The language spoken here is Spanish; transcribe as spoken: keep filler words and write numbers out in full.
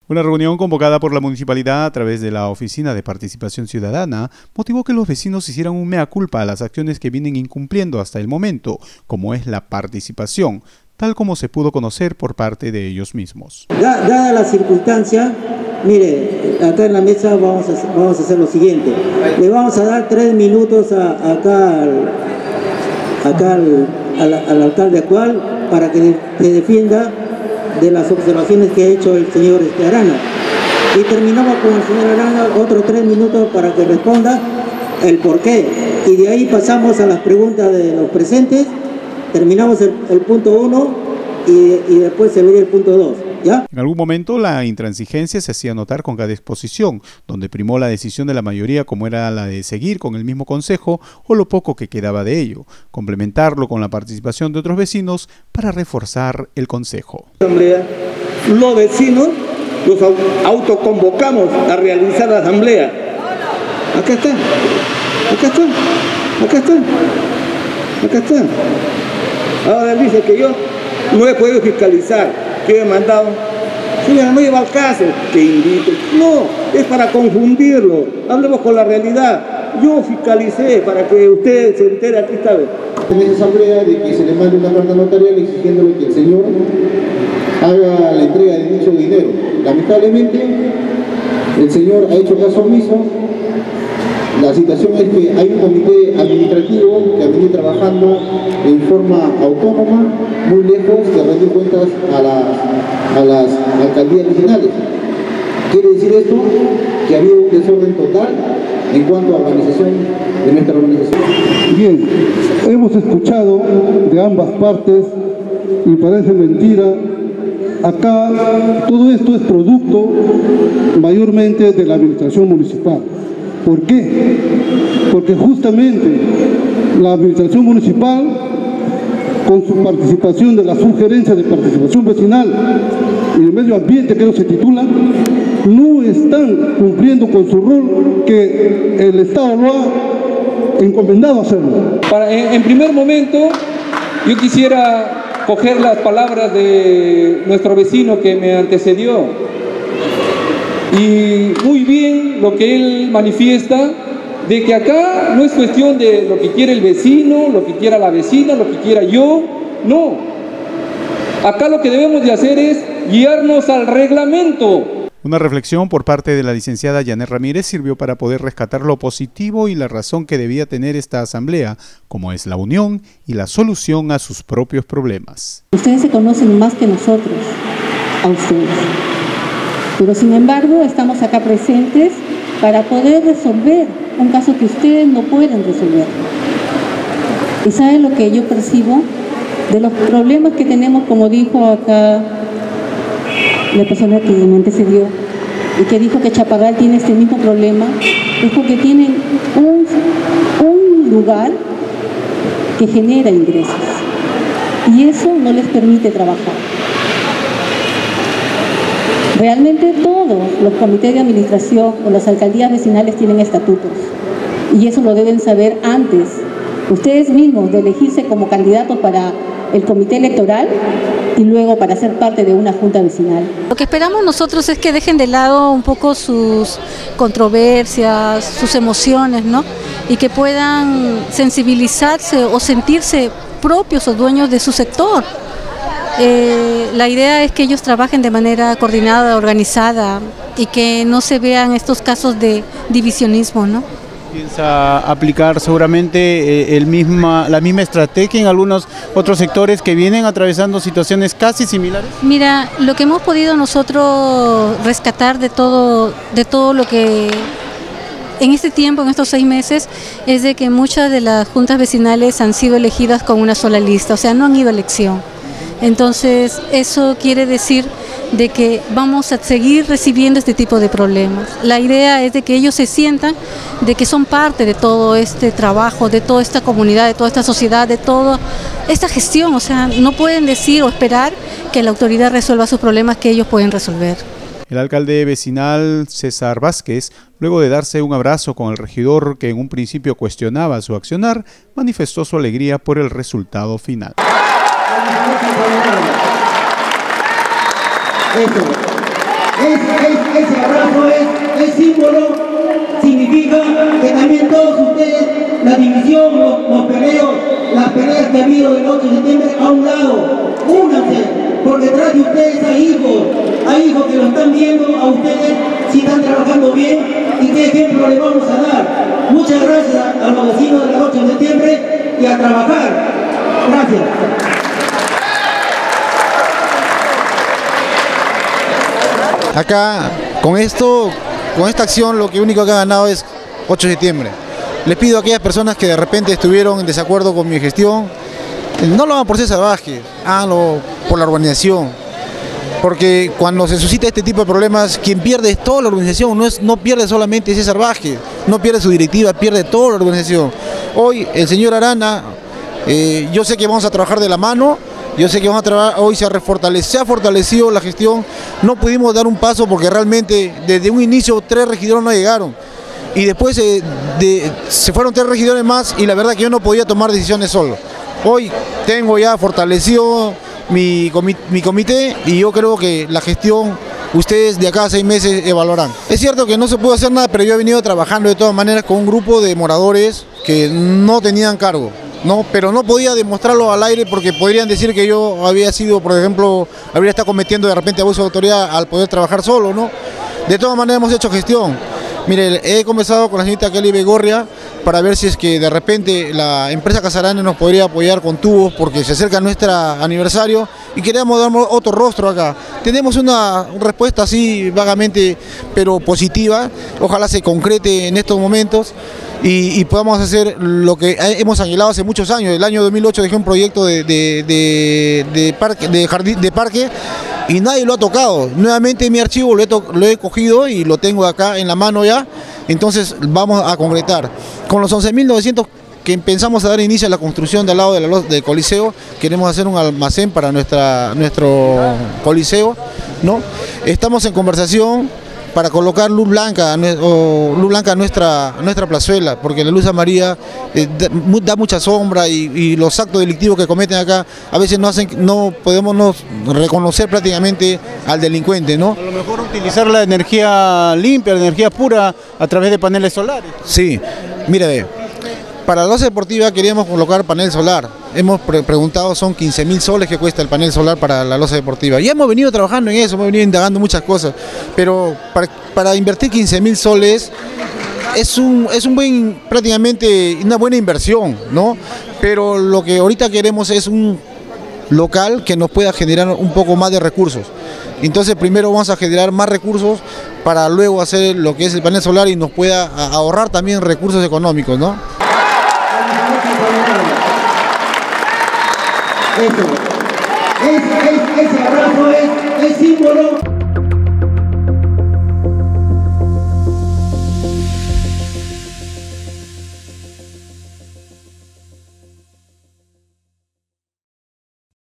Una reunión convocada por la municipalidad a través de la Oficina de Participación Ciudadana motivó que los vecinos hicieran un mea culpa a las acciones que vienen incumpliendo hasta el momento, como es la participación, tal como se pudo conocer por parte de ellos mismos. Dada la circunstancia, mire, acá en la mesa vamos a, vamos a hacer lo siguiente. Le vamos a dar tres minutos a, acá, al, acá al, al, al alcalde actual para que se defienda de las observaciones que ha hecho el señor este Arana. Y terminamos con el señor Arana otros tres minutos para que responda el por qué. Y de ahí pasamos a las preguntas de los presentes, terminamos el, el punto uno y, y después se vería el punto dos. ¿Ya? En algún momento la intransigencia se hacía notar con cada exposición, donde primó la decisión de la mayoría como era la de seguir con el mismo consejo o lo poco que quedaba de ello, complementarlo con la participación de otros vecinos para reforzar el consejo. Los vecinos los autoconvocamos a realizar la asamblea. Acá está, acá está, acá está, acá está. Ahora dice que yo no he podido fiscalizar. Que he mandado, si no lleva al caso, que invite. No, es para confundirlo. Hablemos con la realidad. Yo fiscalicé para que usted se entere, aquí está. En esa asamblea de que se le mande una carta notarial exigiéndole que el señor haga la entrega de dicho dinero. Lamentablemente, el señor ha hecho caso omiso. La situación es que hay un comité administrativo que viene trabajando en forma autónoma, muy lejos de rendir cuentas a, la, a las alcaldías regionales. Quiere decir esto que ha habido un desorden total en cuanto a organización de nuestra organización. Bien, hemos escuchado de ambas partes y parece mentira. Acá todo esto es producto mayormente de la administración municipal. ¿Por qué? Porque justamente la administración municipal, con su participación de la sugerencia de participación vecinal y el medio ambiente, que no se titula, no están cumpliendo con su rol que el Estado lo ha encomendado hacerlo. Para, en, en primer momento, yo quisiera coger las palabras de nuestro vecino que me antecedió. Y muy bien lo que él manifiesta, de que acá no es cuestión de lo que quiere el vecino, lo que quiera la vecina, lo que quiera yo, no. Acá lo que debemos de hacer es guiarnos al reglamento. Una reflexión por parte de la licenciada Yanet Ramírez sirvió para poder rescatar lo positivo y la razón que debía tener esta asamblea, como es la unión y la solución a sus propios problemas. Ustedes se conocen más que nosotros, a ustedes. Pero sin embargo estamos acá presentes para poder resolver un caso que ustedes no pueden resolver. ¿Y saben lo que yo percibo? De los problemas que tenemos, como dijo acá la persona que me antecedió, y que dijo que Chaparral tiene este mismo problema, es porque tienen un, un lugar que genera ingresos. Y eso no les permite trabajar. Realmente todos los comités de administración o las alcaldías vecinales tienen estatutos y eso lo deben saber antes, ustedes mismos, de elegirse como candidatos para el comité electoral y luego para ser parte de una junta vecinal. Lo que esperamos nosotros es que dejen de lado un poco sus controversias, sus emociones, ¿no? Y que puedan sensibilizarse o sentirse propios o dueños de su sector. Eh, la idea es que ellos trabajen de manera coordinada, organizada y que no se vean estos casos de divisionismo, ¿no? ¿Piensa aplicar seguramente eh, el misma, la misma estrategia en algunos otros sectores que vienen atravesando situaciones casi similares? Mira, lo que hemos podido nosotros rescatar de todo, de todo lo que en este tiempo, en estos seis meses, es de que muchas de las juntas vecinales han sido elegidas con una sola lista, o sea, no han ido a elección. Entonces, eso quiere decir de que vamos a seguir recibiendo este tipo de problemas. La idea es de que ellos se sientan de que son parte de todo este trabajo, de toda esta comunidad, de toda esta sociedad, de toda esta gestión. O sea, no pueden decir o esperar que la autoridad resuelva sus problemas que ellos pueden resolver. El alcalde vecinal César Vázquez, luego de darse un abrazo con el regidor que en un principio cuestionaba su accionar, manifestó su alegría por el resultado final. Eso. Es, es, ese abrazo es, es símbolo, significa que también todos ustedes, la división, los, los peleos, las peleas que ha habido del ocho de septiembre, a un lado, únanse, porque detrás de ustedes hay hijos, hay hijos que lo están viendo a ustedes si están trabajando bien y qué ejemplo les vamos a dar. Muchas gracias a, a los vecinos del ocho de septiembre y a trabajar. Gracias. Acá, con esto, con esta acción, lo que único que ha ganado es ocho de septiembre. Les pido a aquellas personas que de repente estuvieron en desacuerdo con mi gestión, no lo hagan por ser salvajes, háganlo por la organización. Porque cuando se suscita este tipo de problemas, quien pierde es toda la organización, no, es, no pierde solamente César Vázquez, no pierde su directiva, pierde toda la organización. Hoy el señor Arana, eh, yo sé que vamos a trabajar de la mano, yo sé que vamos a trabajar, hoy se ha, se ha fortalecido la gestión, no pudimos dar un paso porque realmente desde un inicio tres regidores no llegaron. Y después eh, de, se fueron tres regidores más y la verdad que yo no podía tomar decisiones solo. Hoy tengo ya fortalecido mi, mi comité y yo creo que la gestión ustedes de acá a seis meses evaluarán. Es cierto que no se pudo hacer nada, pero yo he venido trabajando de todas maneras con un grupo de moradores que no tenían cargo, ¿no? Pero no podía demostrarlo al aire porque podrían decir que yo había sido, por ejemplo, habría estado cometiendo de repente abuso de autoridad al poder trabajar solo, ¿no? De todas maneras hemos hecho gestión. Mire, he conversado con la señorita Kelly Begorria para ver si es que de repente la empresa Casarane nos podría apoyar con tubos porque se acerca nuestro aniversario y queremos dar otro rostro acá. Tenemos una respuesta así vagamente pero positiva, ojalá se concrete en estos momentos y, y podamos hacer lo que hemos anhelado hace muchos años. El año dos mil ocho dejé un proyecto de, de, de, de, parque, de, jardín, de parque y nadie lo ha tocado. Nuevamente mi archivo lo he, lo he cogido y lo tengo acá en la mano ya, entonces vamos a concretar. Con los once mil novecientos que pensamos a dar inicio a la construcción del lado de la, del Coliseo, queremos hacer un almacén para nuestra, nuestro Coliseo, ¿no? Estamos en conversación para colocar luz blanca, o luz blanca a nuestra, a nuestra plazuela, porque la luz amarilla eh, da, da mucha sombra y, y los actos delictivos que cometen acá a veces no hacen, no podemos no reconocer prácticamente al delincuente, ¿no? A lo mejor utilizar la energía limpia, la energía pura a través de paneles solares. Sí, mire, para la loza deportiva queríamos colocar panel solar. Hemos pre preguntado, son quince mil soles que cuesta el panel solar para la loza deportiva. Ya hemos venido trabajando en eso, hemos venido indagando muchas cosas, pero para, para invertir quince mil soles es un, es un buen, prácticamente una buena inversión, ¿no? Pero lo que ahorita queremos es un local que nos pueda generar un poco más de recursos. Entonces primero vamos a generar más recursos para luego hacer lo que es el panel solar y nos pueda ahorrar también recursos económicos, ¿no? Eso. Es, es, ese abrazo